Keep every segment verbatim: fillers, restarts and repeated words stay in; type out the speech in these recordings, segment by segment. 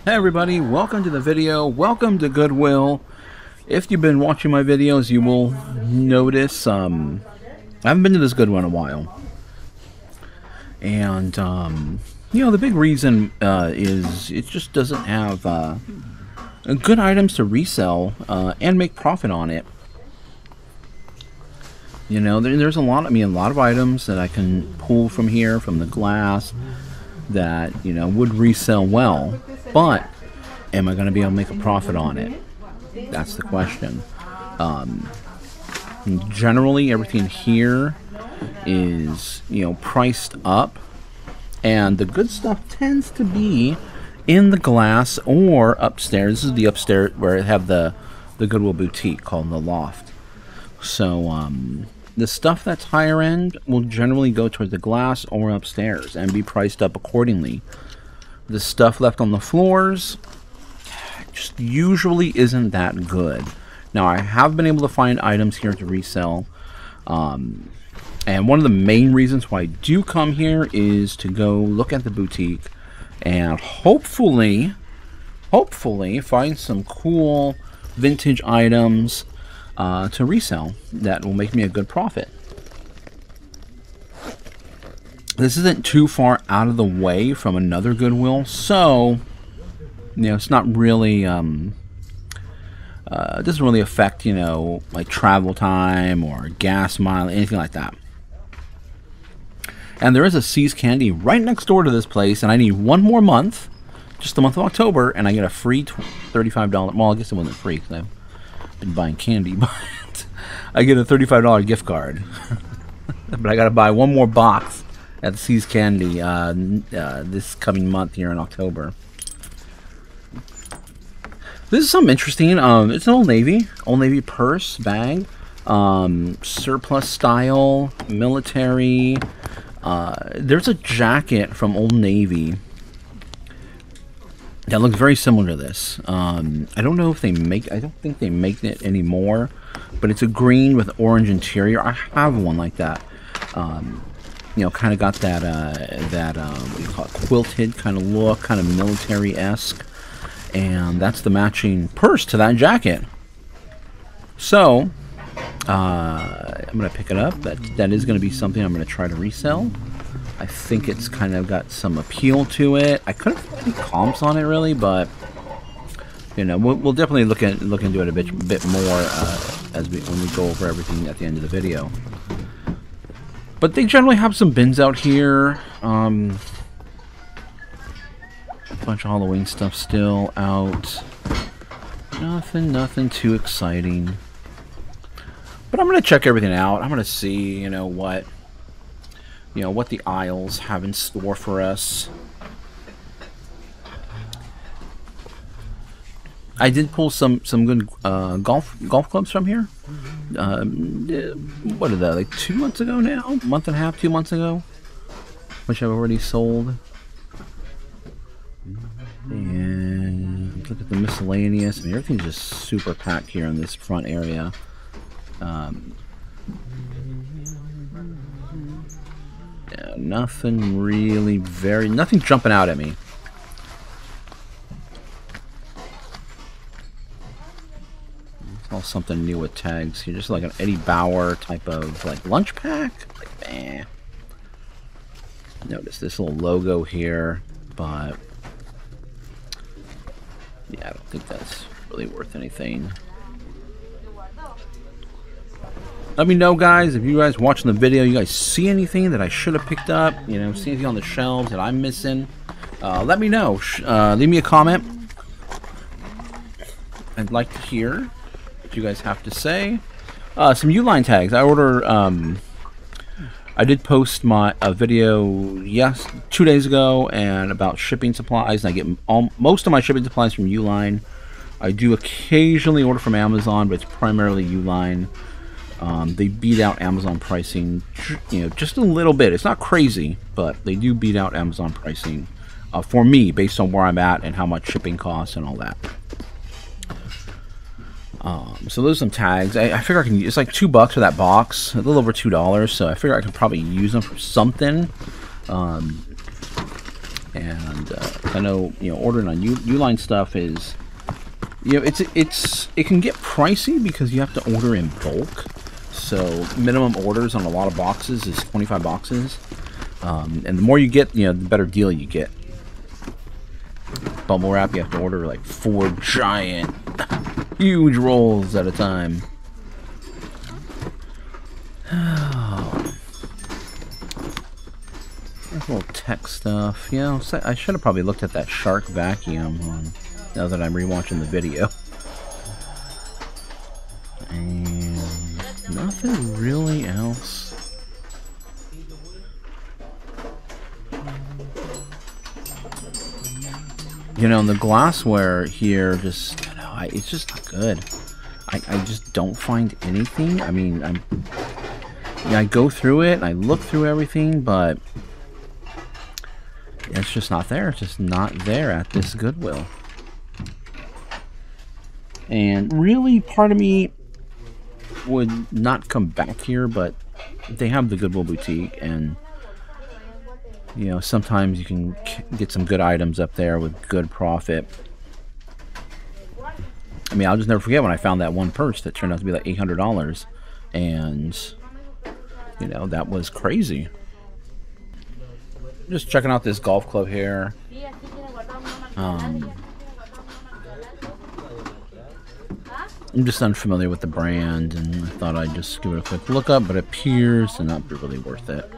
Hey everybody, welcome to the video. Welcome to Goodwill. If you've been watching my videos, you will notice um, I haven't been to this Goodwill in a while. And, um, you know, the big reason uh, is it just doesn't have uh, good items to resell uh, and make profit on it. You know, there, there's a lot, I mean, a lot of items that I can pull from here, from the glass, that, you know, would resell well. But am I going to be able to make a profit on it? That's the question. Um, generally, everything here is, you know, priced up. And the good stuff tends to be in the glass or upstairs. This is the upstairs where I have the, the Goodwill boutique called the Loft. So, um, the stuff that's higher end will generally go towards the glass or upstairs and be priced up accordingly. The stuff left on the floors just usually isn't that good. Now, I have been able to find items here to resell. Um, and one of the main reasons why I do come here is to go look at the boutique and hopefully, hopefully find some cool vintage items uh, to resell that will make me a good profit. This isn't too far out of the way from another Goodwill, so, you know, it's not really, um, uh, it doesn't really affect, you know, like travel time or gas mile, anything like that. And there is a See's Candy right next door to this place, and I need one more month, just the month of October, and I get a free thirty-five dollar, well, I guess it wasn't free because I've been buying candy, but I get a thirty-five dollar gift card. But I got to buy one more box at the See's Candy uh, uh, this coming month here in October. This is something interesting. Um, it's an Old Navy, Old Navy purse bag, um, surplus style, military. Uh, there's a jacket from Old Navy that looks very similar to this. Um, I don't know if they make. I don't think they make it anymore, but it's a green with orange interior. I have one like that. Um, You know, kind of got that, uh, that, um, what do you call it, quilted kind of look, kind of military-esque. And that's the matching purse to that jacket. So, uh, I'm going to pick it up. That That is going to be something I'm going to try to resell. I think it's kind of got some appeal to it. I couldn't put any comps on it, really, but, you know, we'll, we'll definitely look, at, look into it a bit, bit more uh, as we, when we go over everything at the end of the video. But they generally have some bins out here. Um, a bunch of Halloween stuff still out. Nothing, nothing too exciting. But I'm gonna check everything out. I'm gonna see, you know, what, you know, what the aisles have in store for us. I did pull some some good uh, golf golf clubs from here. Um, what are they, like two months ago now? Month and a half, two months ago, which I've already sold. And look at the miscellaneous. I mean, everything's just super packed here in this front area. Um, yeah, nothing really very, nothing jumping out at me. All something new with tags here, just like an Eddie Bauer type of like lunch pack. Like, eh. Notice this little logo here, but yeah, I don't think that's really worth anything. Let me know, guys, if you guys watching the video, you guys see anything that I should have picked up, you know, see anything on the shelves that I'm missing. Uh, let me know. Uh, leave me a comment. I'd like to hear you guys have to say. Uh, some Uline tags. I order. Um, I did post my a video yes two days ago and about shipping supplies. And I get all, most of my shipping supplies from Uline. I do occasionally order from Amazon, but it's primarily Uline. Um, they beat out Amazon pricing, you know, just a little bit. It's not crazy, but they do beat out Amazon pricing uh, for me based on where I'm at and how much shipping costs and all that. Um, so those are some tags. I, I figure I can use, it's like two bucks for that box, a little over two dollars. So I figure I can probably use them for something. Um, And uh, I know, you know, ordering on U Uline stuff is, you know, it's it's it can get pricey because you have to order in bulk. So minimum orders on a lot of boxes is twenty-five boxes, um, and the more you get, you know, the better deal you get. Bubble wrap, you have to order like four giant, huge rolls at a time. Little tech stuff. You know, I should have probably looked at that Shark vacuum on, now that I'm rewatching the video. And nothing really else. You know, the glassware here just, you know, I, it's just not good. I, I just don't find anything. I mean, I'm, yeah, I go through it, and I look through everything, but it's just not there. It's just not there at this Goodwill. And really, part of me would not come back here, but they have the Goodwill Boutique, and you know, sometimes you can get some good items up there with good profit. I mean, I'll just never forget when I found that one purse that turned out to be like eight hundred dollars, and you know, that was crazy. Just checking out this golf club here. Um, I'm just unfamiliar with the brand, and I thought I'd just give it a quick look up, but it appears to not be really worth it.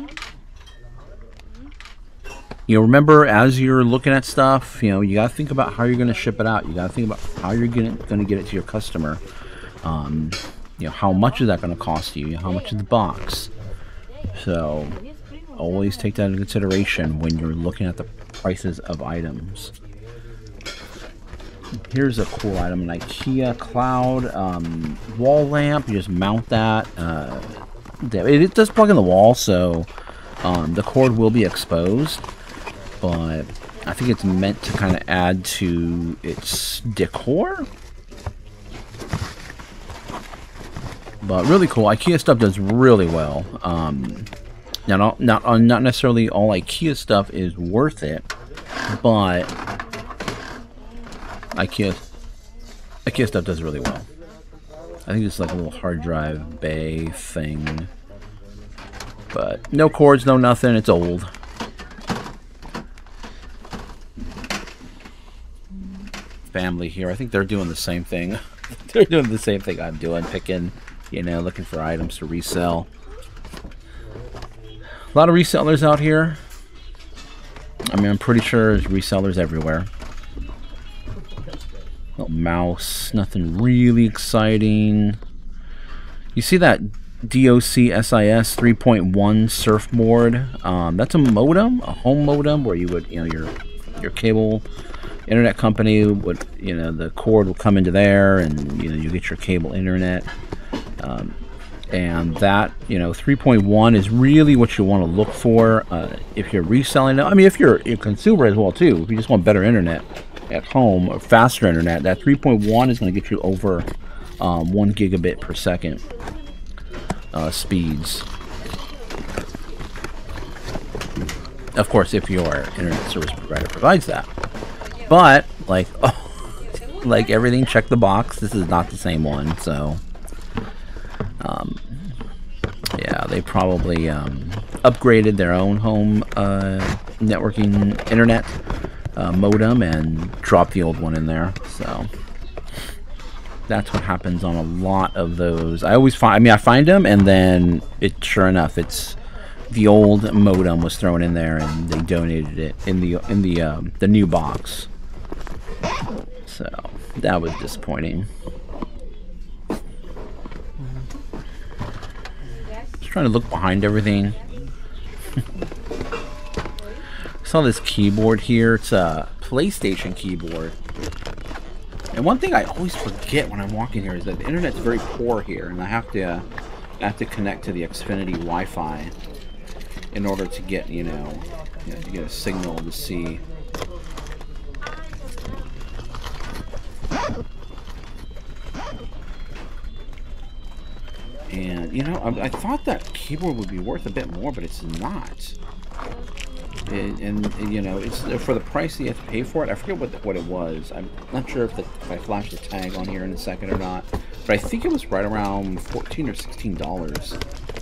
You know, remember, as you're looking at stuff, you know, you got to think about how you're going to ship it out. You got to think about how you're going to get it to your customer. Um, you know, how much is that going to cost you? How much is the box? So, always take that into consideration when you're looking at the prices of items. Here's a cool item, an IKEA Cloud um, wall lamp. You just mount that. Uh, it, it does plug in the wall, so um, the cord will be exposed. But I think it's meant to kind of add to its decor. But really cool. IKEA stuff does really well. Um, now, not not uh, not necessarily all IKEA stuff is worth it, but IKEA IKEA stuff does really well. I think it's like a little hard drive bay thing, but no cords, no nothing. It's old. Family here. I think they're doing the same thing. They're doing the same thing I'm doing, picking, you know, looking for items to resell. A lot of resellers out here. I mean, I'm pretty sure there's resellers everywhere. Little mouse, nothing really exciting. You see that D O C S I S three point one surfboard? Um, that's a modem, a home modem, where you would, you know, your your cable internet company would, you know, the cord will come into there, and you know, you get your cable internet. Um, and that, you know, three point one is really what you want to look for uh, if you're reselling it. I mean, if you're a consumer as well too, if you just want better internet at home or faster internet, that three point one is going to get you over um, one gigabit per second uh, speeds. Of course, if your internet service provider provides that. But like, oh, like everything, check the box. This is not the same one, so um, yeah, they probably um, upgraded their own home uh, networking internet uh, modem and dropped the old one in there. So that's what happens on a lot of those. I always find, I mean, I find them, and then it, sure enough, it's the old modem was thrown in there, and they donated it in the in the um, the new box. So that was disappointing. Just trying to look behind everything. I saw this keyboard here. It's a PlayStation keyboard. And one thing I always forget when I'm walking here is that the internet's very poor here, and I have to uh, I have to connect to the Xfinity Wi-Fi in order to get, you know, you know, to get a signal to see. And, you know, I, I thought that keyboard would be worth a bit more, but it's not. And, and, and you know, it's for the price that you have to pay for it. I forget what the, what it was. I'm not sure if, the, if I flash the tag on here in a second or not, but I think it was right around fourteen or sixteen dollars.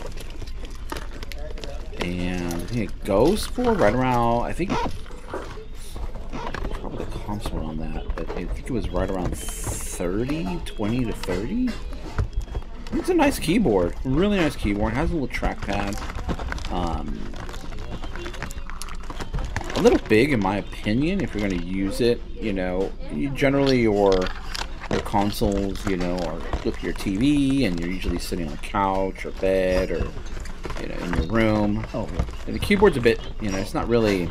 And I think it goes for right around. I think probably the comps were on that, but I think it was right around thirty, twenty to thirty. It's a nice keyboard, really nice keyboard. It has a little trackpad. Um, a little big in my opinion if you're going to use it. You know, you generally your your consoles, you know, are with your T V, and you're usually sitting on a couch or bed or you know in your room. Oh, and the keyboard's a bit, you know, it's not really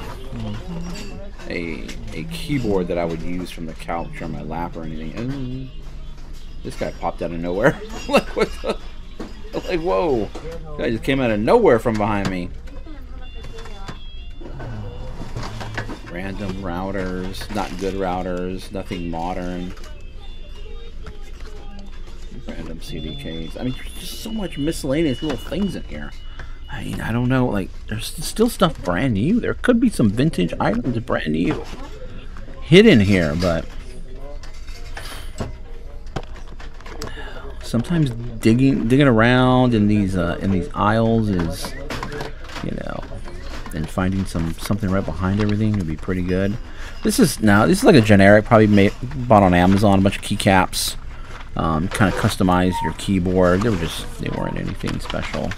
a a keyboard that I would use from the couch or my lap or anything. And this guy popped out of nowhere. Like what the? Like whoa! This guy just came out of nowhere from behind me. Random routers, not good routers, nothing modern. Random C D Ks. I mean, there's just so much miscellaneous little things in here. I mean, I don't know, like, there's still stuff brand new. There could be some vintage items brand new hidden here, but sometimes digging digging around in these uh, in these aisles is, you know, and finding some something right behind everything would be pretty good. This is now this is like a generic, probably made bought on Amazon, a bunch of keycaps. Um, kind of customize your keyboard. They were just they weren't anything special.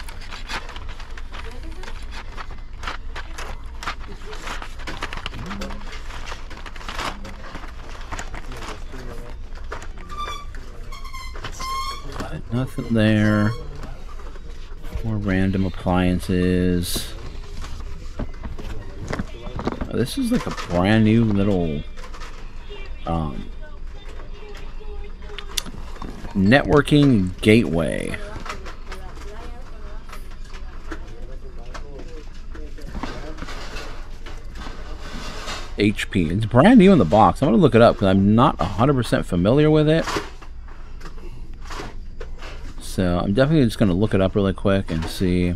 But nothing there. More random appliances. This is like a brand new little um, networking gateway. H P. It's brand new in the box. I'm going to look it up because I'm not one hundred percent familiar with it. So I'm definitely just going to look it up really quick and see.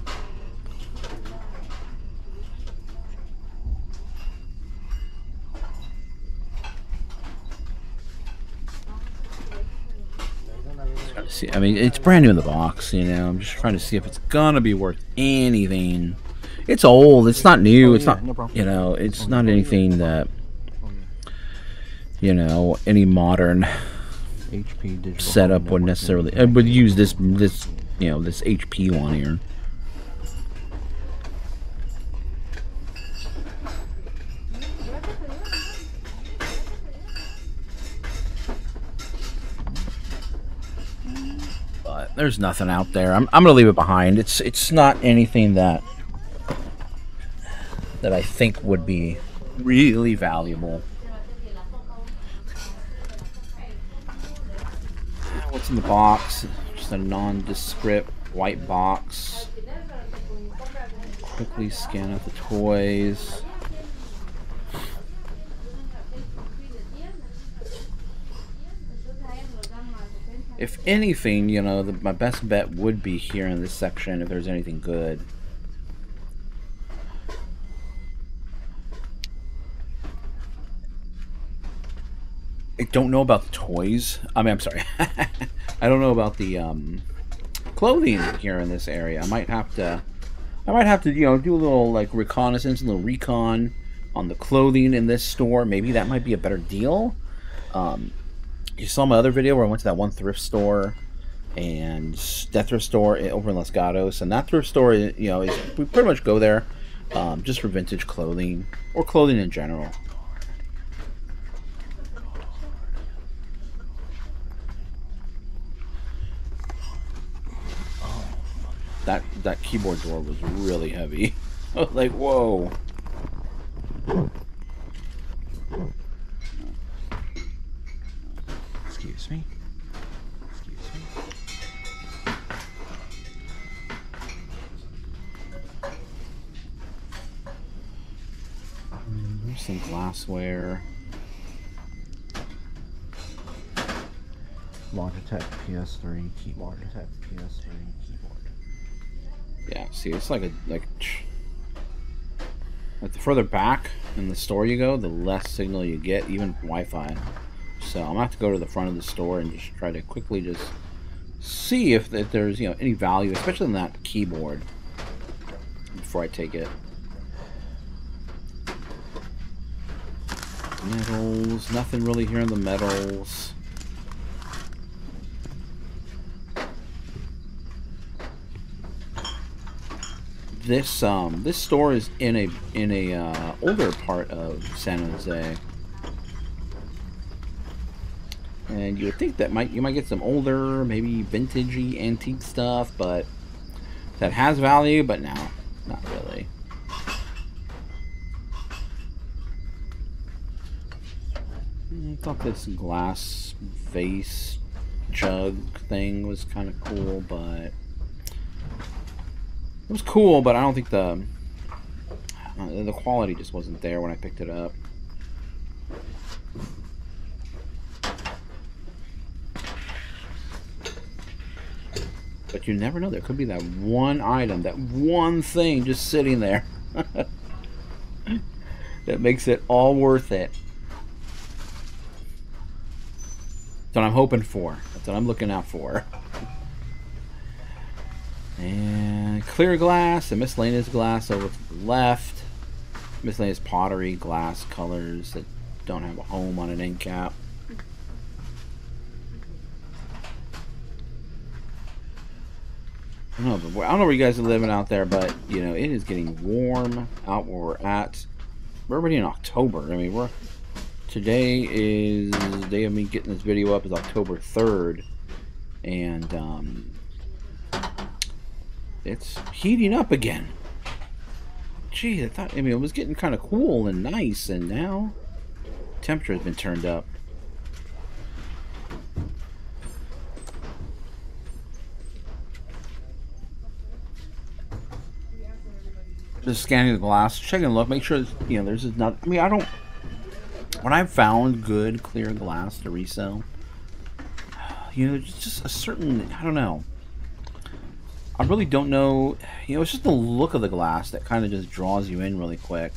See, I mean, it's brand new in the box, you know. I'm just trying to see if it's gonna be worth anything. It's old. It's not new. It's not, you know, it's not anything that, you know, any modern H P digital setup would necessarily uh, would use this this you know this H P one here. But there's nothing out there. I'm I'm gonna leave it behind. It's it's not anything that that I think would be really valuable. What's in the box? Just a nondescript white box. Quickly scan out the toys. If anything, you know, the, my best bet would be here in this section if there's anything good. I don't know about the toys. I mean, I'm sorry. I don't know about the um, clothing here in this area. I might have to, I might have to, you know, do a little like reconnaissance, a little recon on the clothing in this store. Maybe that might be a better deal. Um, you saw my other video where I went to that one thrift store, and that thrift store over in Los Gatos, and that thrift store, you know, is, we pretty much go there um, just for vintage clothing or clothing in general. That that keyboard drawer was really heavy. I was like, whoa. Excuse me. Excuse me. There's some glassware. Logitech P S three keyboard. Logitech P S three keyboard. Yeah, see, it's like a like Like the further back in the store you go, the less signal you get, even Wi-Fi. So I'm gonna have to go to the front of the store and just try to quickly just see if, if there's, you know, any value, especially in that keyboard, before I take it. Metals, nothing really here in the metals. This um this store is in a in a uh, older part of San Jose, and you would think that might you might get some older, maybe vintagey, antique stuff, but that has value. But no, not really. I thought this glass vase jug thing was kind of cool, but. It was cool, but I don't think the uh, the quality just wasn't there when I picked it up. But you never know. There could be that one item, that one thing just sitting there that makes it all worth it. That's what I'm hoping for. That's what I'm looking out for. And clear glass and miscellaneous glass over to the left. Miscellaneous pottery, glass colors that don't have a home on an end cap. I don't know, but I don't know where you guys are living out there, but you know it is getting warm out where we're at. We're already in October. I mean, we're today is the day of me getting this video up is October third, and um. It's heating up again. Gee, I thought, I mean, it was getting kind of cool and nice, and now temperature has been turned up. Just scanning the glass, checking a look, make sure, you know, there's not, I mean, I don't, when I've found good clear glass to resell, you know, it's just a certain, I don't know. I really don't know, you know, it's just the look of the glass that kind of just draws you in really quick.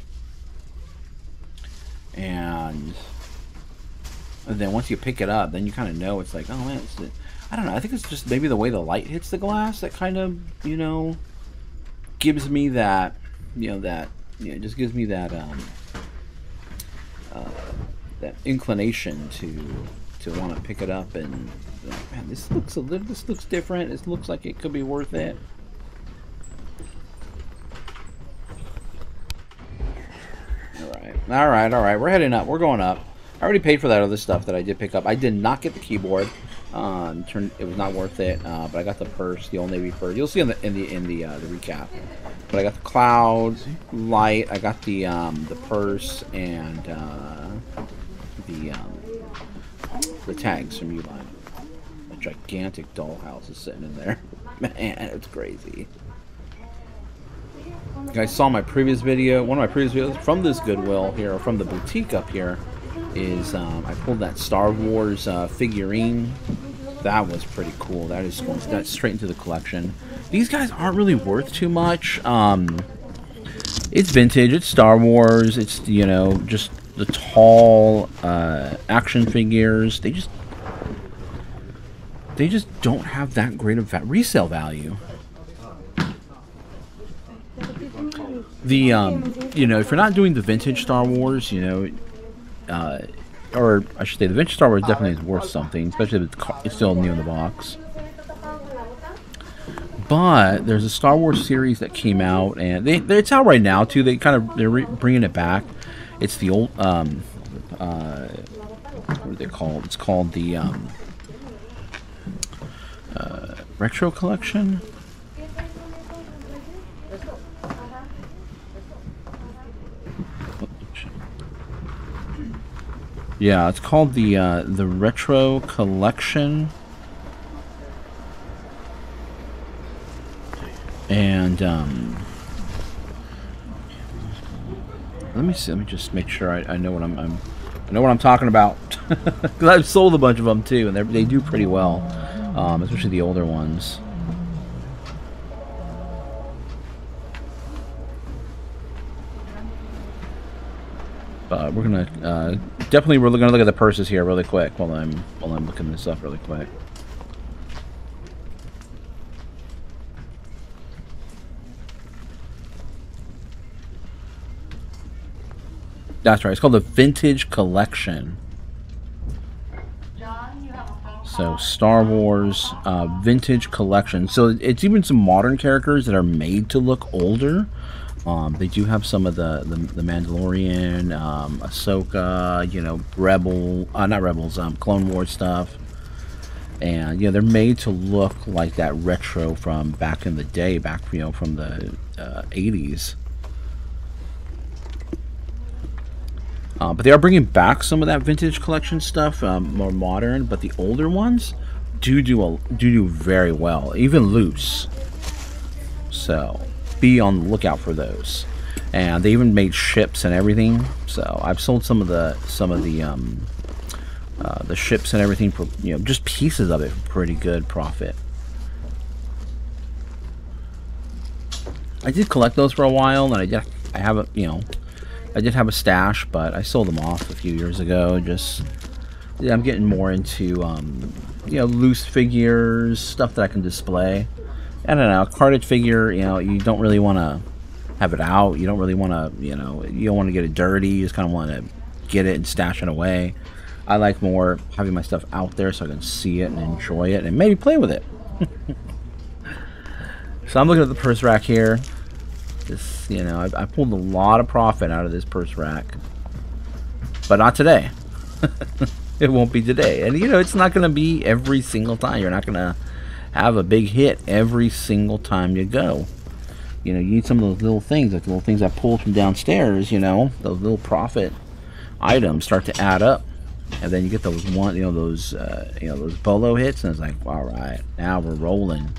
And, and then once you pick it up, then you kind of know it's like, oh man, it's, I don't know, I think it's just maybe the way the light hits the glass that kind of, you know, gives me that, you know, that, you know, it just gives me that, um, uh, that inclination to, to want to pick it up and, like, man, this looks a little, this looks different. This looks like it could be worth it. All right, all right, all right. We're heading up. We're going up. I already paid for that other stuff that I did pick up. I did not get the keyboard. Um, turned, it was not worth it. Uh, but I got the purse, the Old Navy purse. You'll see in the in the in the uh, the recap. But I got the cloud light. I got the um, the purse and uh, the um, the tags from Uline. Gigantic dollhouse is sitting in there. Man, it's crazy. You guys saw my previous video, one of my previous videos from this Goodwill here, or from the boutique up here, is um, I pulled that Star Wars uh, figurine. That was pretty cool. That is going that's straight into the collection. These guys aren't really worth too much. Um, it's vintage. It's Star Wars. It's, you know, just the tall uh, action figures. They just They just don't have that great of resale value. The, um, you know, if you're not doing the vintage Star Wars, you know, uh, or I should say the vintage Star Wars definitely is worth something, especially if it's, it's still new in the box. But there's a Star Wars series that came out, and they, they it's out right now too. They kind of they're re bringing it back. It's the old, um, uh, what are they called? It's called the, um, Uh, retro collection. Yeah, it's called the uh, the retro collection, and um, let me see. Let me just make sure I, I know what I'm, I'm I know what I'm talking about, because I've sold a bunch of them too, and they they do pretty well. Um, especially the older ones. But we're gonna uh, definitely we're gonna look at the purses here really quick while I'm while I'm looking this up really quick. That's right. It's called the Vintage Collection. So Star Wars uh, Vintage Collection. So it's even some modern characters that are made to look older. Um, they do have some of the the, the Mandalorian, um, Ahsoka, you know, Rebel, uh, not Rebels, um, Clone Wars stuff, and you know they're made to look like that retro from back in the day, back you know from the uh, eighties. Uh, but they are bringing back some of that vintage collection stuff, um, more modern. But the older ones do do a, do do very well, even loose. So be on the lookout for those. And they even made ships and everything. So I've sold some of the some of the um, uh, the ships and everything for you know just pieces of it for pretty good profit. I did collect those for a while, and I did, I haven't you know. I did have a stash, but I sold them off a few years ago. Just, yeah, I'm getting more into, um, you know, loose figures, stuff that I can display. I don't know, a carded figure, you know, you don't really want to have it out. You don't really want to, you know, you don't want to get it dirty. You just kind of want to get it and stash it away. I like more having my stuff out there so I can see it and enjoy it and maybe play with it. So I'm looking at the purse rack here. This, you know, I, I pulled a lot of profit out of this purse rack, but not today. It won't be today, and you know, it's not going to be every single time. You're not going to have a big hit every single time you go. You know, you need some of those little things, like the little things I pulled from downstairs. You know, those little profit items start to add up, and then you get those one, you know, those, uh, you know, those bolo hits, and it's like, all right, now we're rolling.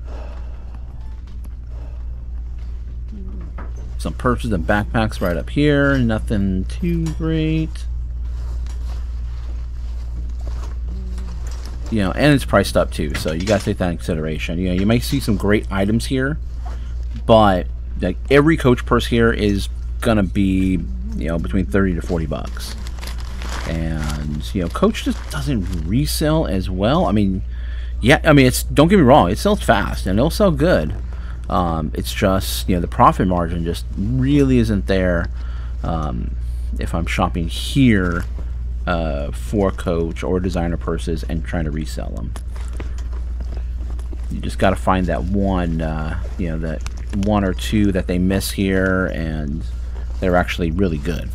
Some purses and backpacks right up here. Nothing too great. You know, and it's priced up too, so you gotta take that in consideration. You know, you may see some great items here, but like every Coach purse here is gonna be, you know, between thirty to forty bucks. And you know, Coach just doesn't resell as well. I mean, yeah, I mean, it's don't get me wrong, it sells fast and it'll sell good. Um, it's just, you know, the profit margin just really isn't there um, if I'm shopping here uh, for Coach or designer purses and trying to resell them. You just got to find that one, uh, you know, that one or two that they miss here, and they're actually really good.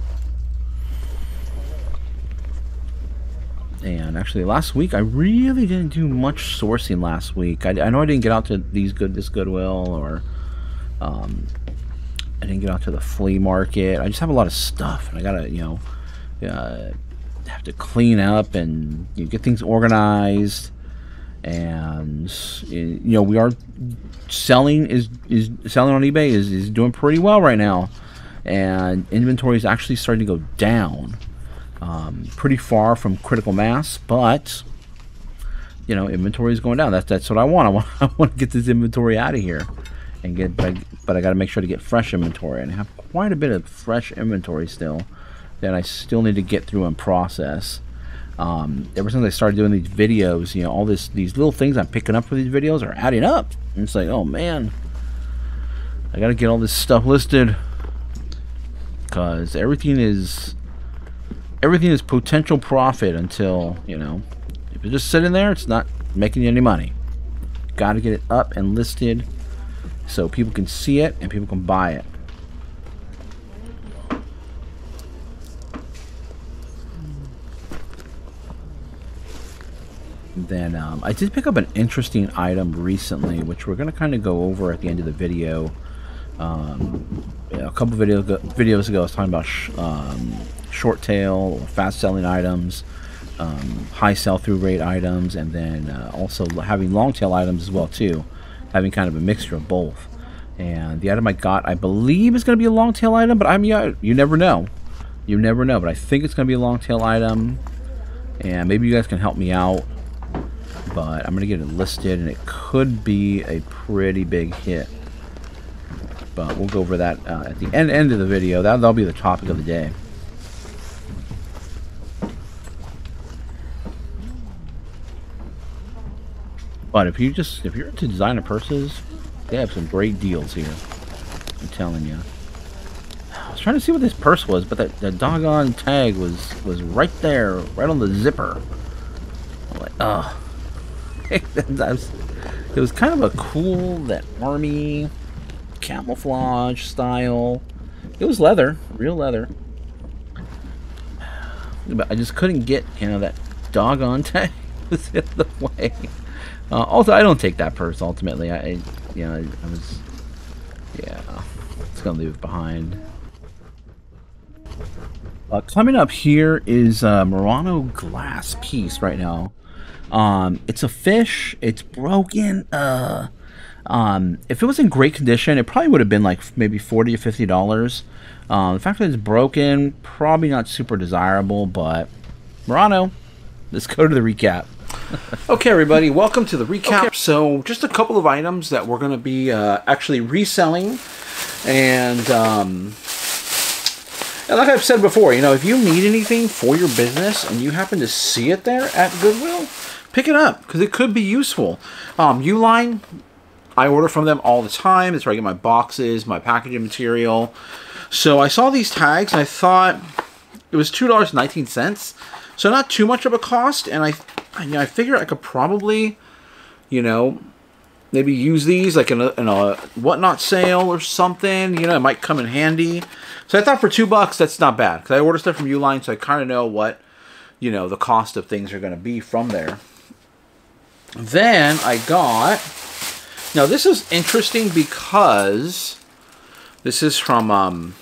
And actually, last week I really didn't do much sourcing. Last week, I, I know I didn't get out to these good this Goodwill, or um, I didn't get out to the flea market. I just have a lot of stuff, and I gotta, you know, uh, have to clean up and you know, get things organized. And you know, we are selling is is selling on eBay is is doing pretty well right now, and inventory is actually starting to go down. Um, pretty far from critical mass, but you know, inventory is going down. That's that's what I want. I want I want to get this inventory out of here and get, but I, but I got to make sure to get fresh inventory, and I have quite a bit of fresh inventory still that I still need to get through and process. Um, ever since I started doing these videos, you know, all this these little things I'm picking up for these videos are adding up. And it's like, oh man, I got to get all this stuff listed because everything is. Everything is potential profit until, you know, if you're just sitting there, it's not making you any money. Got to get it up and listed so people can see it and people can buy it. Then um, I did pick up an interesting item recently, which we're going to kind of go over at the end of the video. Um, a couple video ago, videos ago, I was talking about sh um, short tail, fast selling items, um, high sell-through rate items, and then uh, also having long tail items as well too, having kind of a mixture of both. And the item I got, I believe, is going to be a long tail item, but I mean, yeah, you never know. You never know, but I think it's going to be a long tail item, and maybe you guys can help me out. But I'm going to get it listed, and it could be a pretty big hit. But we'll go over that uh, at the end end of the video. That, that'll be the topic of the day. But if you just if you're into designer purses, they have some great deals here. I'm telling you. I was trying to see what this purse was, but that, that doggone tag was was right there, right on the zipper. I'm like, oh. It was kind of a cool, that army camouflage style. It was leather, real leather. But I just couldn't get, you know, that doggone tag was in the way. Uh, also, I don't take that purse ultimately. I, you know, I, I was, yeah, it's gonna leave it behind. Uh, coming up here is a Murano glass piece right now. Um, it's a fish. It's broken. Uh, um, if it was in great condition, it probably would have been like maybe forty or fifty dollars. Um, the fact that it's broken, probably not super desirable, but Murano. Let's go to the recap. Okay, everybody, welcome to the recap. Okay. So, just a couple of items that we're going to be uh, actually reselling, and um, and like I've said before, you know, if you need anything for your business and you happen to see it there at Goodwill, pick it up because it could be useful. Um, Uline, I order from them all the time. It's where I get my boxes, my packaging material. So I saw these tags and I thought it was two dollars and nineteen cents. So not too much of a cost, and I, I, you know, I figure I could probably, you know, maybe use these like in a, in a whatnot sale or something. You know, it might come in handy. So I thought for two bucks, that's not bad because I order stuff from Uline, so I kind of know what, you know, the cost of things are going to be from there. Then I got, now this is interesting because this is from um,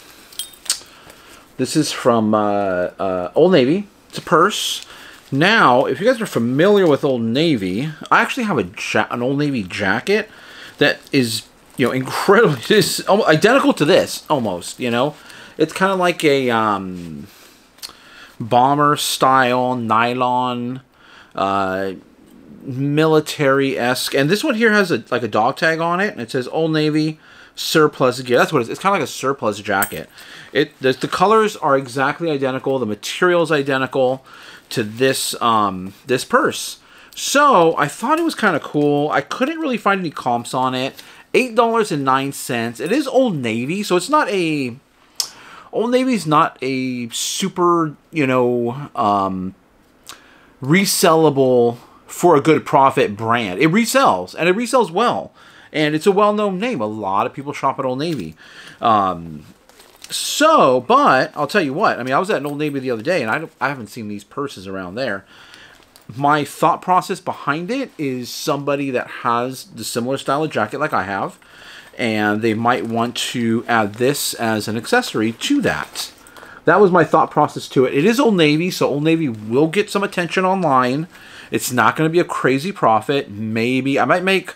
this is from uh, uh, Old Navy. It's a purse. Now, if you guys are familiar with Old Navy, I actually have a ja an Old Navy jacket that is, you know, incredibly, it's identical to this, almost, you know. It's kind of like a um, bomber-style nylon, uh, military-esque. And this one here has a like a dog tag on it, and it says Old Navy surplus gear. That's what it is. It's kind of like a surplus jacket. It the, the colors are exactly identical. The material is identical to this um this purse. So I thought it was kind of cool. I couldn't really find any comps on it. Eight dollars and nine cents. It is Old Navy, so it's not a Old Navy's not a super, you know, um, resellable for a good profit brand. It resells, and it resells well. And it's a well-known name. A lot of people shop at Old Navy. Um, so, but I'll tell you what. I mean, I was at an Old Navy the other day, and I, I haven't seen these purses around there. My thought process behind it is somebody that has the similar style of jacket like I have, and they might want to add this as an accessory to that. That was my thought process to it. It is Old Navy, so Old Navy will get some attention online. It's not going to be a crazy profit. Maybe I might make...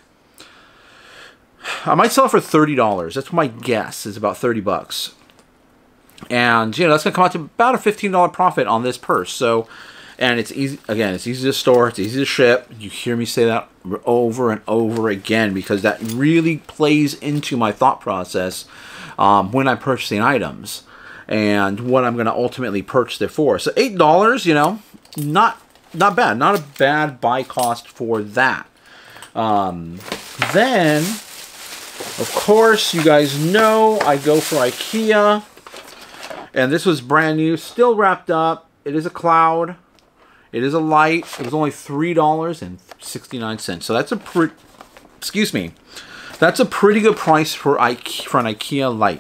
I might sell it for thirty dollars. That's my guess, is about thirty bucks. And, you know, that's going to come out to about a fifteen dollar profit on this purse. So, and it's easy, again, it's easy to store, it's easy to ship. You hear me say that over and over again because that really plays into my thought process um, when I'm purchasing items and what I'm going to ultimately purchase it for. So eight dollars, you know, not, not bad. Not a bad buy cost for that. Um, then... Of course, you guys know I go for IKEA. And this was brand new, still wrapped up. It is a cloud. It is a light. It was only three dollars and sixty-nine cents. So that's a pretty, excuse me, that's a pretty good price for, Ikea, for an IKEA light.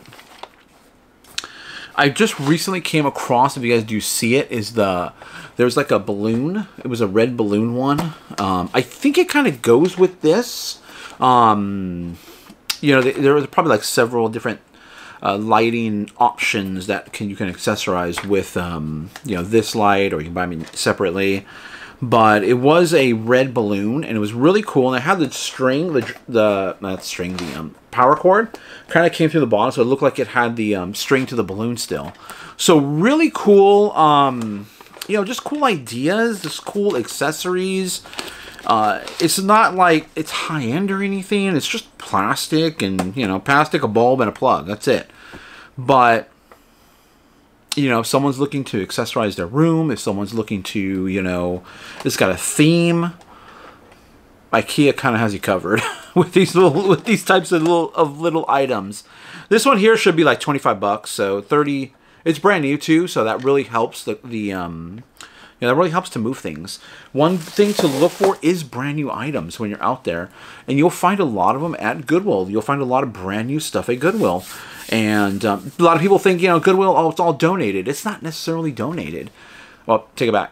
I just recently came across, if you guys do see it, is the, there's like a balloon. It was a red balloon one. Um, I think it kind of goes with this. Um... You know, there was probably like several different uh, lighting options that can you can accessorize with, um, you know, this light, or you can buy them separately. But it was a red balloon, and it was really cool. And it had the string, the the not the string, the um, power cord, kind of came through the bottom, so it looked like it had the um, string to the balloon still. So really cool. Um, you know, just cool ideas, just cool accessories. Uh, it's not like it's high-end or anything. It's just plastic and, you know, plastic, a bulb, and a plug. That's it. But, you know, if someone's looking to accessorize their room, if someone's looking to, you know, it's got a theme, IKEA kind of has you covered with these little with these types of little of little items. This one here should be like twenty-five bucks, so thirty. It's brand new too, so that really helps the the um you know, that really helps to move things. One thing to look for is brand new items when you're out there, and you'll find a lot of them at Goodwill. You'll find a lot of brand new stuff at Goodwill, and um, a lot of people think, you know, Goodwill, oh, it's all donated. It's not necessarily donated. Well, take it back.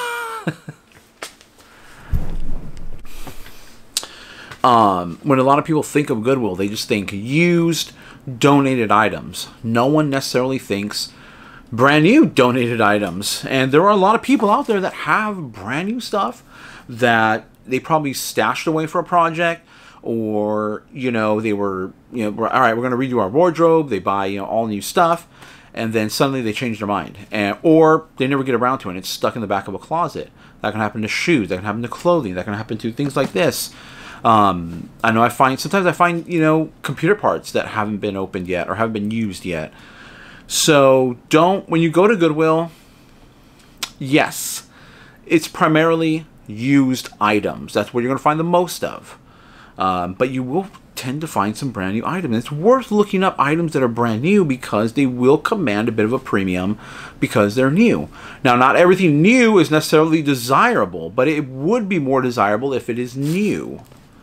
um, when a lot of people think of Goodwill, they just think used, donated items. No one necessarily thinks brand new donated items. And there are a lot of people out there that have brand new stuff that they probably stashed away for a project, or, you know, they were, you know, all right, we're going to redo our wardrobe. They buy, you know, all new stuff, and then suddenly they change their mind, and or they never get around to it, and it's stuck in the back of a closet. That can happen to shoes. That can happen to clothing. That can happen to things like this. Um, I know I find, sometimes I find, you know, computer parts that haven't been opened yet or haven't been used yet. So don't, when you go to Goodwill, yes, it's primarily used items. That's what you're going to find the most of. Um, but you will tend to find some brand new items. It's worth looking up items that are brand new because they will command a bit of a premium because they're new. Now, not everything new is necessarily desirable, but it would be more desirable if it is new.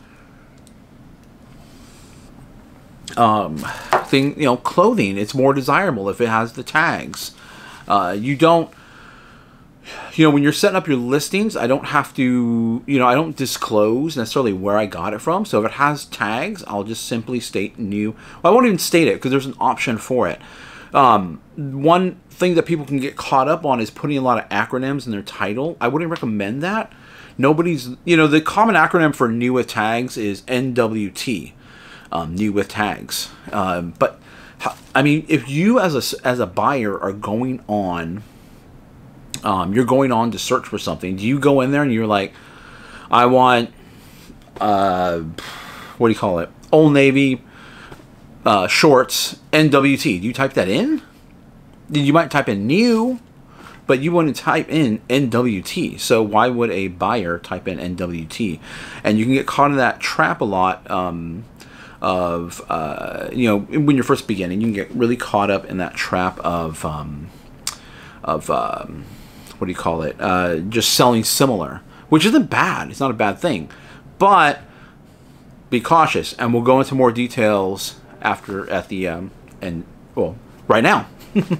Um, thing, you know, clothing, it's more desirable if it has the tags. Uh, you don't, you know, when you're setting up your listings, I don't have to, you know, I don't disclose necessarily where I got it from. So if it has tags, I'll just simply state new. Well, I won't even state it because there's an option for it. Um, one thing that people can get caught up on is putting a lot of acronyms in their title. I wouldn't recommend that. Nobody's, you know, the common acronym for new with tags is N W T. Um, new with tags, um, but I mean, if you as a as a buyer are going on, um, you're going on to search for something. Do you go in there and you're like, I want, uh, what do you call it? Old Navy uh, shorts N W T. Do you type that in? You might type in new, but you wouldn't type in N W T. So why would a buyer type in N W T? And you can get caught in that trap a lot. Um, of uh, you know, when you're first beginning, you can get really caught up in that trap of um, of um, what do you call it, uh, just selling similar, which isn't bad. It's not a bad thing, but be cautious, and we'll go into more details after at the um, and well right now.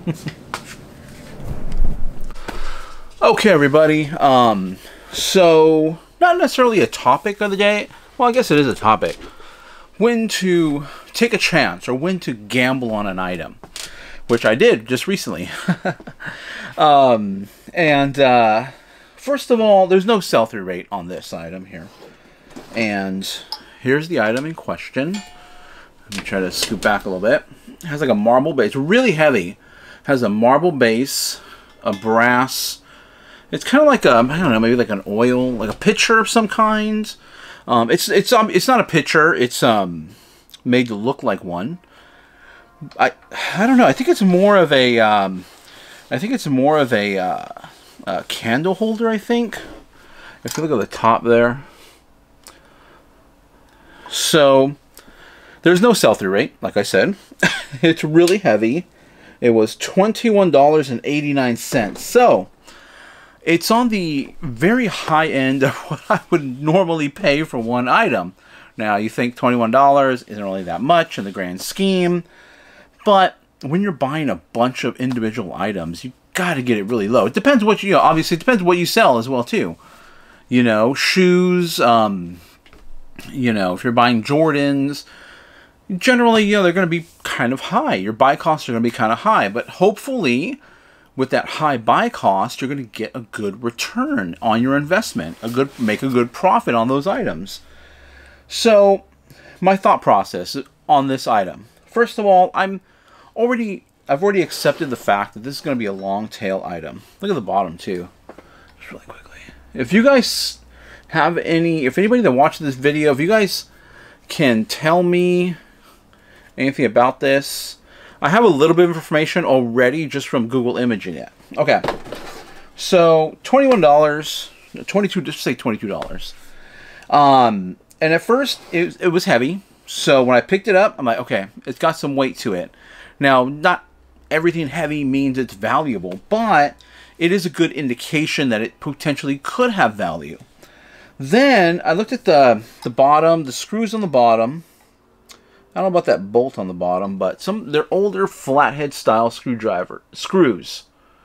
Okay, everybody, um, so not necessarily a topic of the day. Well, I guess it is a topic. When to take a chance or when to gamble on an item, which I did just recently. um, and uh, first of all, there's no sell-through rate on this item here. And here's the item in question. Let me try to scoot back a little bit. It has like a marble base, really heavy. It has a marble base, a brass. It's kind of like a, I don't know, maybe like an oil, like a pitcher of some kind. Um, it's it's um it's not a pitcher. It's um made to look like one. I I don't know. I think it's more of a um, I think it's more of a, uh, a candle holder. I think. If you look at the top there. So there's no sell-through rate, like I said. It's really heavy. It was twenty-one dollars and eighty-nine cents. So it's on the very high end of what I would normally pay for one item. Now, you think twenty-one dollars isn't really that much in the grand scheme, but when you're buying a bunch of individual items, you got to get it really low. It depends what you, you know, obviously it depends what you sell as well too. You know, shoes, um, you know, if you're buying Jordans, generally, you know, they're going to be kind of high. Your buy costs are going to be kind of high, but hopefully with that high buy cost, you're going to get a good return on your investment, a good, make a good profit on those items. So, my thought process on this item. First of all, I'm already, I've already accepted the fact that this is going to be a long tail item. Look at the bottom too, just really quickly. If you guys have any, if anybody that watches this video, if you guys can tell me anything about this. I have a little bit of information already just from Google imaging it. Okay, so twenty-one dollars, twenty-two, just say twenty-two dollars. Um, and at first, it, it was heavy. So when I picked it up, I'm like, okay, it's got some weight to it. Now, not everything heavy means it's valuable, but it is a good indication that it potentially could have value. Then I looked at the, the bottom, the screws on the bottom. I don't know about that bolt on the bottom, but some they're older flathead style screwdriver screws.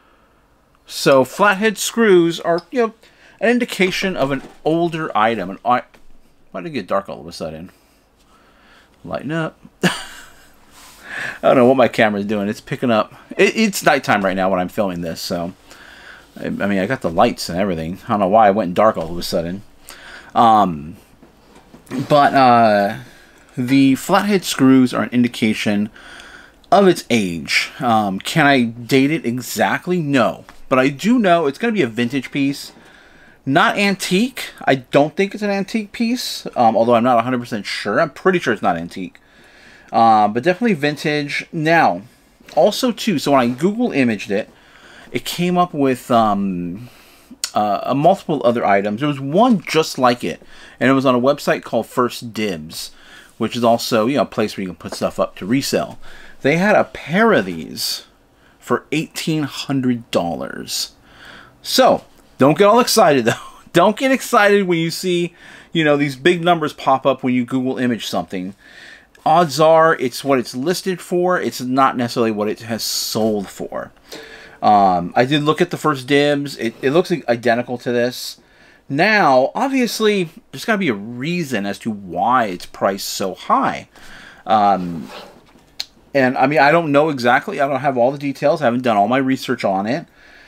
So flathead screws are, you know, an indication of an older item. An, why did it get dark all of a sudden? Lighten up. I don't know what my camera's doing. It's picking up. It, it's nighttime right now when I'm filming this, so I, I mean I got the lights and everything. I don't know why it went dark all of a sudden. Um, but uh, the flathead screws are an indication of its age. Um, can I date it exactly? No. But I do know it's going to be a vintage piece. Not antique. I don't think it's an antique piece. Um, although I'm not one hundred percent sure. I'm pretty sure it's not antique. Uh, but definitely vintage. Now, also too, so when I Google imaged it, it came up with um, uh, a multiple other items. There was one just like it. And it was on a website called First Dibs, which is also, you know, a place where you can put stuff up to resell. They had a pair of these for eighteen hundred dollars. So, don't get all excited though. Don't get excited when you see, you know, these big numbers pop up when you Google image something. Odds are it's what it's listed for. It's not necessarily what it has sold for. Um, I did look at the First Dibs. It, it looks identical to this. Now, obviously, there's got to be a reason as to why it's priced so high. Um... And, I mean, I don't know exactly. I don't have all the details. I haven't done all my research on it.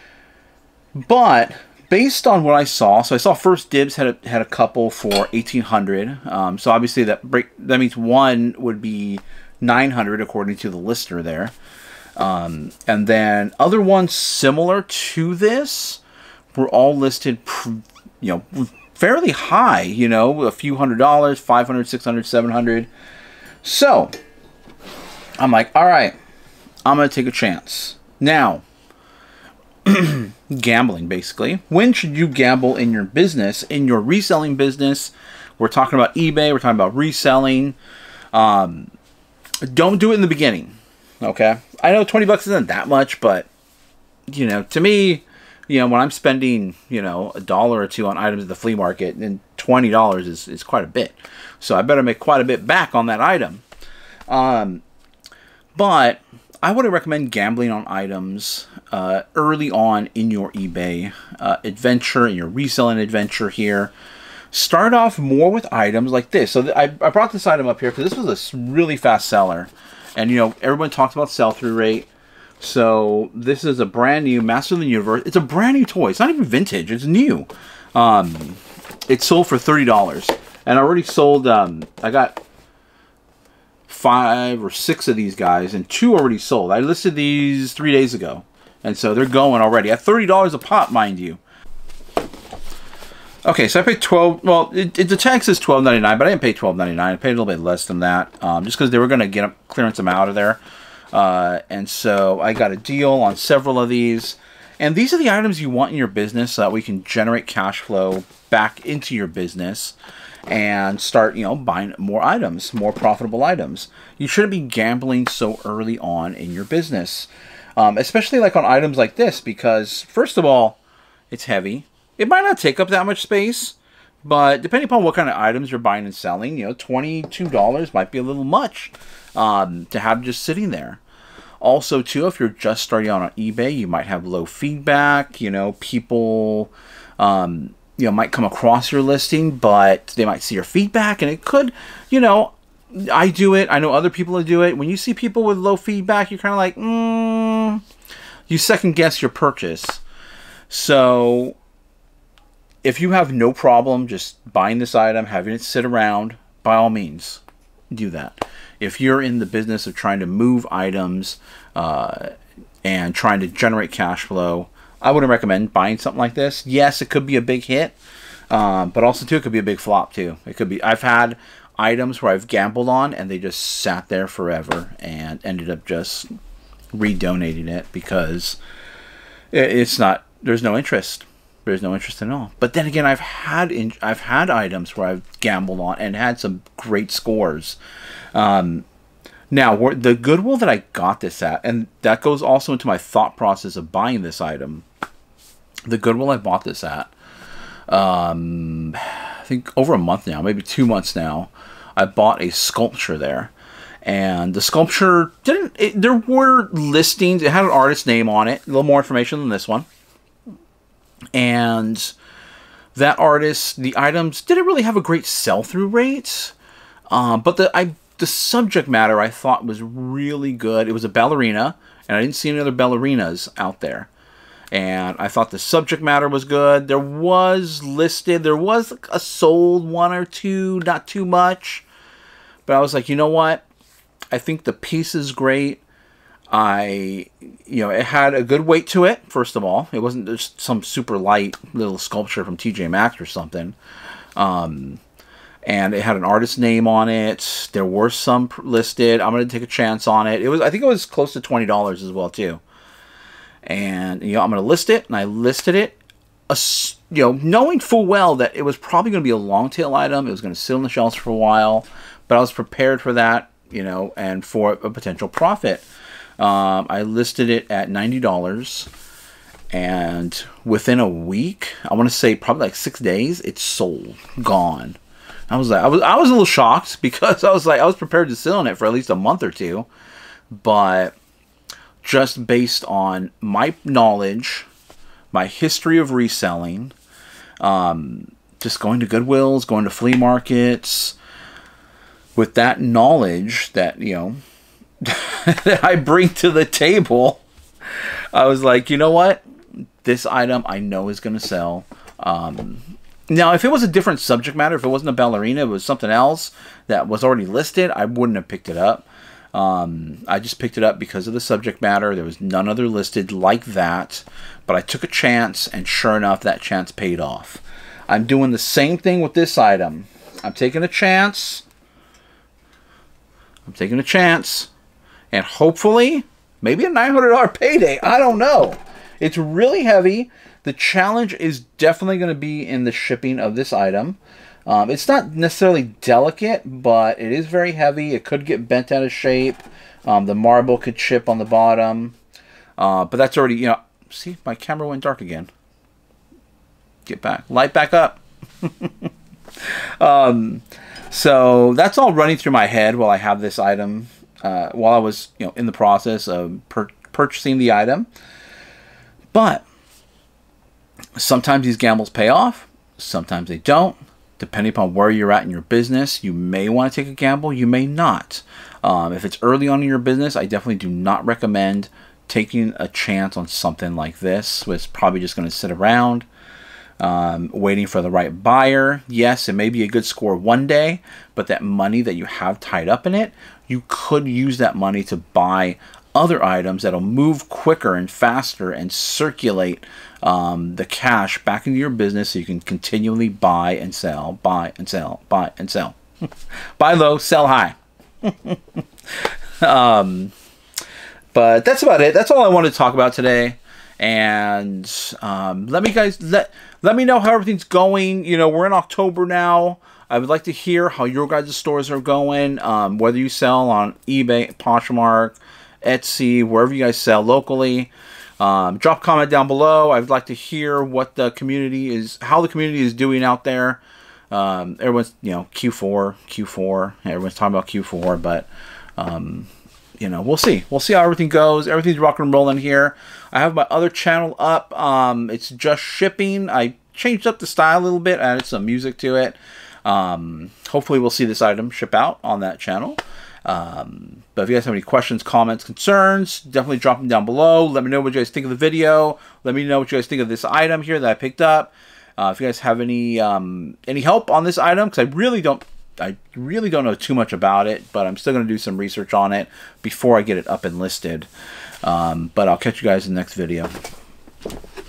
But, based on what I saw, so I saw First Dibs had a, had a couple for eighteen hundred dollars. Um, so, obviously, that break, that means one would be nine hundred dollars according to the lister there. Um, and then, other ones similar to this were all listed, you know, fairly high. You know, a few hundred dollars, five hundred dollars, six hundred dollars, seven hundred dollars. So, I'm like, all right, I'm going to take a chance. Now, gambling, basically. When should you gamble in your business, in your reselling business? We're talking about eBay. We're talking about reselling. Um, don't do it in the beginning, okay? I know twenty bucks isn't that much, but, you know, to me, you know, when I'm spending, you know, a dollar or two on items at the flea market, then twenty dollars is, is quite a bit. So I better make quite a bit back on that item. Um... But I wouldn't recommend gambling on items uh, early on in your eBay uh, adventure, in your reselling adventure here. Start off more with items like this. So I, I brought this item up here because this was a really fast seller. And, you know, everyone talks about sell-through rate. So this is a brand new Master of the Universe. It's a brand new toy. It's not even vintage. It's new. Um, it sold for thirty dollars. And I already sold, um, I got five or six of these guys, and two already sold. I listed these three days ago, and so they're going already at thirty dollars a pop, mind you. Okay, so I paid twelve. Well, it, it, the tag says twelve ninety-nine, but I didn't pay twelve ninety-nine. I paid a little bit less than that, um, just because they were going to get them, clearance them out of there, uh, and so I got a deal on several of these. And these are the items you want in your business, so that we can generate cash flow back into your business and start, you know, buying more items, more profitable items. You shouldn't be gambling so early on in your business, um, especially like on items like this, because first of all, it's heavy. It might not take up that much space, but depending upon what kind of items you're buying and selling, you know, twenty-two dollars might be a little much um, to have just sitting there. Also, too, if you're just starting out on eBay, you might have low feedback. You know, people Um, you know, might come across your listing, but they might see your feedback, and it could, you know, I do it. I know other people who do it. When you see people with low feedback, you're kind of like, mm, you second guess your purchase. So if you have no problem just buying this item, having it sit around, by all means, do that. If you're in the business of trying to move items uh, and trying to generate cash flow, I wouldn't recommend buying something like this. Yes, it could be a big hit, um, but also too, it could be a big flop too. It could be. I've had items where I've gambled on and they just sat there forever and ended up just redonating it because it's not. There's no interest. There's no interest at all. But then again, I've had in, I've had items where I've gambled on and had some great scores. Um, now, the Goodwill that I got this at, and that goes also into my thought process of buying this item. The Goodwill I bought this at, um, I think over a month now, maybe two months now, I bought a sculpture there. And the sculpture didn't, it, there were listings, it had an artist's name on it, a little more information than this one. And that artist, the items didn't really have a great sell-through rate, um, but the I the subject matter I thought was really good. It was a ballerina, and I didn't see any other ballerinas out there. And I thought the subject matter was good. There was listed, there was a sold one or two, not too much, but I was like, you know what? I think the piece is great. I, you know, it had a good weight to it, first of all. It wasn't just some super light little sculpture from T J Maxx or something. Um, and it had an artist's name on it. There were some listed. I'm going to take a chance on it. It was, I think it was close to twenty dollars as well, too. And, you know, I'm going to list it, and I listed it, uh, you know, knowing full well that it was probably going to be a long tail item. It was going to sit on the shelves for a while, but I was prepared for that, you know, and for a potential profit. Um, I listed it at ninety dollars, and within a week, I want to say probably like six days, it's sold, gone. I was like, I was, I was a little shocked because I was like, I was prepared to sit on it for at least a month or two, but just based on my knowledge, my history of reselling, um, just going to Goodwills, going to flea markets, with that knowledge that, you know, that I bring to the table, I was like, you know what? This item I know is going to sell. Um, now, if it was a different subject matter, if it wasn't a ballerina, it was something else that was already listed, I wouldn't have picked it up. Um, I just picked it up because of the subject matter. There was none other listed like that, but I took a chance, and sure enough, that chance paid off. I'm doing the same thing with this item. I'm taking a chance. I'm taking a chance. And hopefully, maybe a nine hundred dollar payday. I don't know. It's really heavy. The challenge is definitely going to be in the shipping of this item. Um, it's not necessarily delicate, but it is very heavy. It could get bent out of shape. Um, the marble could chip on the bottom. Uh, but that's already, you know... See, my camera went dark again. Get back. Light back up. um, so that's all running through my head while I have this item. Uh, while I was, you know, in the process of pur purchasing the item. But sometimes these gambles pay off. Sometimes they don't. Depending upon where you're at in your business, you may want to take a gamble. You may not. Um, if it's early on in your business, I definitely do not recommend taking a chance on something like this. It's probably just going to sit around, um, waiting for the right buyer. Yes, it may be a good score one day, but that money that you have tied up in it, you could use that money to buy other items that'll move quicker and faster and circulate um, the cash back into your business so you can continually buy and sell, buy and sell, buy and sell. Buy low, sell high. um, but that's about it. That's all I wanted to talk about today. And um, let me guys let let me know how everything's going. You know, we're in October now. I would like to hear how your guys' stores are going, um, whether you sell on eBay, Poshmark, Etsy, wherever you guys sell locally. Um, drop a comment down below. I'd like to hear what the community is, how the community is doing out there. Um, everyone's, you know, Q four, Q four. Everyone's talking about Q four, but, um, you know, we'll see. We'll see how everything goes. Everything's rock and rolling here. I have my other channel up. Um, it's just shipping. I changed up the style a little bit, added some music to it. Um, hopefully we'll see this item ship out on that channel. Um, but if you guys have any questions, comments, concerns, definitely drop them down below. Let me know what you guys think of the video. Let me know what you guys think of this item here that I picked up. Uh, if you guys have any um, any help on this item, because I really don't, I really don't know too much about it, but I'm still going to do some research on it before I get it up and listed. Um, but I'll catch you guys in the next video.